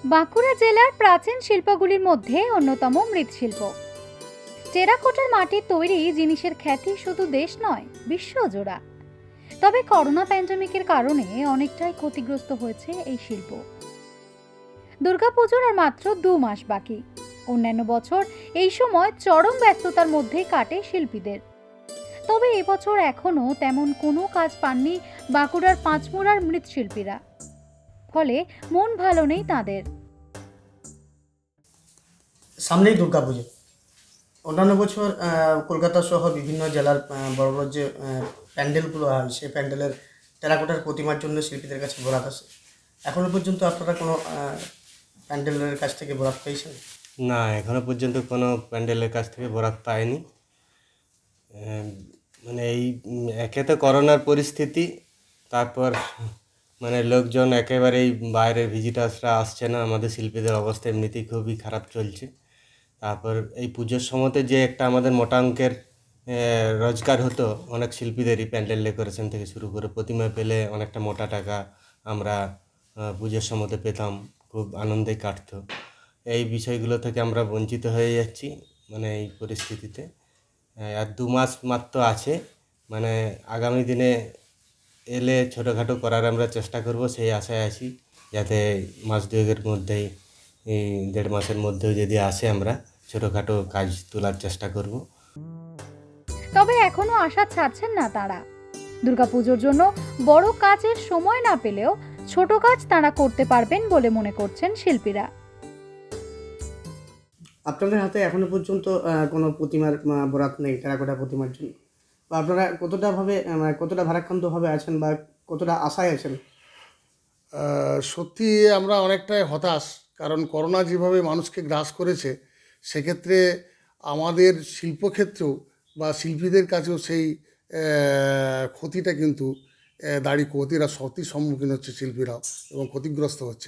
বাঁকুড়া জেলার প্রাচীন শিল্পগুলির মধ্যে অন্যতম মৃৎশিল্প। টেরাকোটার মাটির তৈরি জিনিসের খ্যাতি শুধু দেশ নয়, বিশ্বজোড়া। তবে করোনা প্যান্ডেমিকের কারণে অনেকটাই ক্ষতিগ্রস্ত হয়েছে এই শিল্প। দুর্গাপুজোর আর মাত্র 2 মাস বাকি। অন্যান্য বছর এই সময় চরম ব্যস্ততার মধ্যেই কাটে শিল্পীদের। তবে এবছর এখনো তেমন কোনো কাজ পাননি বাঁকুড়ার পাঁচমুড়ার মৃৎশিল্পীরা। ফলে মন ভালো নেই তাদের। সামনেই দুর্গাপুজো। অন্যান্য বছর কলকাতা সহ বিভিন্ন জেলার বড় বড় যে প্যান্ডেলগুলো হয়, সেই প্যান্ডেলের টেরাকোটার প্রতিমার জন্য শিল্পীদের কাছে বরাত আসে। এখনো পর্যন্ত আপনারা কোনো প্যান্ডেলের কাছ থেকে বরাত পেয়েছেন? না, এখনো পর্যন্ত কোনো প্যান্ডেলের কাছ থেকে বরাত পাইনি। মানে এই একে তো করোনার পরিস্থিতি, তারপর মানে লোকজন একেবারেই বাইরের ভিজিটার্সরা আসছে না। আমাদের শিল্পীদের অবস্থা এমনিতেই খুবই খারাপ চলছে। তারপর এই পুজোর সময়তে যে একটা আমাদের মোটা অঙ্কের রোজগার হতো অনেক শিল্পীদেরই, প্যান্ডেল ডেকোরেশন থেকে শুরু করে প্রতিমা পেলে অনেকটা মোটা টাকা আমরা পুজোর সময়তে পেতাম, খুব আনন্দে কাটতো। এই বিষয়গুলো থেকে আমরা বঞ্চিত হয়ে যাচ্ছি মানে এই পরিস্থিতিতে। আর 2 মাস মাত্র আছে, মানে আগামী দিনে এলে ছোটোখাটো করার আমরা চেষ্টা করব, সেই আশায় আছি। যাতে মাস 2-এর মধ্যেই, এই 1.5 মাসের মধ্যেও যদি আসে আমরা ছোটোখাটো কাজ তোলার চেষ্টা করব। তবে এখনো আশা ছাড়ছেন না তারা। দুর্গাপুজোর জন্য বড় কাজের সময় না পেলেও ছোট কাজ তারা করতে পারবেন বলে মনে করছেন শিল্পীরা। আপনাদের হাতে এখনো পর্যন্ত কোনো প্রতিমার বরাত নেই টেরাকোটা প্রতিমার জন্য, বা আপনারা কতটা ভারাক্রান্তভাবে আছেন বা কতটা আশায় আছেন? সত্যি আমরা অনেকটাই হতাশ, কারণ করোনা যেভাবে মানুষকে গ্রাস করেছে, সেক্ষেত্রে আমাদের শিল্পক্ষেত্রেও বা শিল্পীদের কাছেও সেই ক্ষতিটা কিন্তু ক্ষতির সম্মুখীন হচ্ছে শিল্পীরাও, এবং ক্ষতিগ্রস্ত হচ্ছে।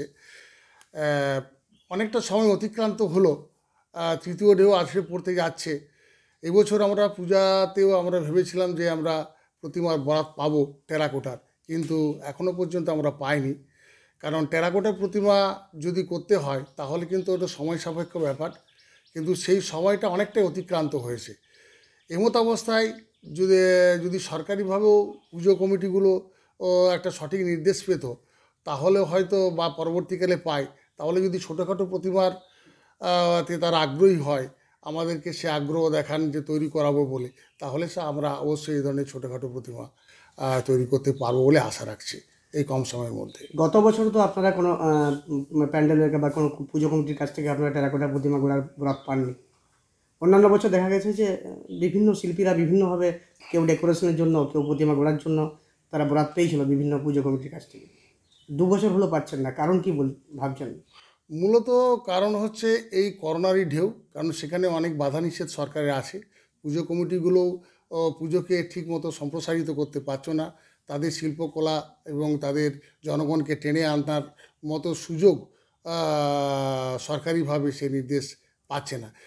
অনেকটা সময় অতিক্রান্ত হলো, তৃতীয় ঢেউ আসে পড়তে যাচ্ছে। এবছর আমরা পূজাতেও আমরা ভেবেছিলাম যে আমরা প্রতিমার বরাত পাবো টেরাকোটার, কিন্তু এখনও পর্যন্ত আমরা পাইনি। কারণ টেরাকোটার প্রতিমা যদি করতে হয় তাহলে কিন্তু ওটা সময় সাপেক্ষ ব্যাপার, কিন্তু সেই সময়টা অনেকটাই অতিক্রান্ত হয়েছে। এমত অবস্থায় যদি সরকারিভাবেও পুজো কমিটিগুলো একটা সঠিক নির্দেশ পেত, তাহলে হয়তো, বা পরবর্তীকালে পায়, তাহলে যদি ছোটোখাটো প্রতিমার তারা আগ্রহী হয়, আমাদেরকে সে আগ্রহ দেখান যে তৈরি করাবো বলে, তাহলে আমরা অবশ্যই এই ধরনের ছোটোখাটো প্রতিমা তৈরি করতে পারবো বলে আশা রাখছি এই কম সময়ের মধ্যে। গত বছর তো আপনারা কোনো প্যান্ডেলের বা কোনো পুজো কমিটির কাছ থেকে আপনারা টেরাকোটা প্রতিমা বরাত পাননি। অন্যান্য বছর দেখা গেছে যে বিভিন্ন শিল্পীরা বিভিন্নভাবে, কেউ ডেকোরেশনের জন্য, কেউ প্রতিমা গড়ার জন্য তারা বরাত পেয়েছিল বিভিন্ন পুজো কমিটির কাছ থেকে। 2 বছর হলো পাচ্ছেন না, কারণ কি ভাবছেন? মূলত কারণ হচ্ছে এই করোনারই ঢেউ, কারণ সেখানে অনেক বাধা নিষেধ সরকারের আছে। পুজো কমিটিগুলোও পুজোকে ঠিকমতো সম্প্রসারিত করতে পারছো না। তাদের শিল্পকলা এবং তাদের জনগণকে টেনে আনার মতো সুযোগ সরকারিভাবে সে নির্দেশ পাচ্ছে না।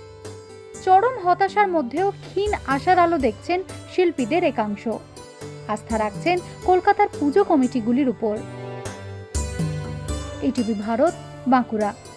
চরম হতাশার মধ্যেও ক্ষীণ আশার আলো দেখছেন শিল্পীদের একাংশ। আস্থা রাখছেন কলকাতার পুজো কমিটিগুলির উপর। এটিভি ভারত, বাঁকুড়া।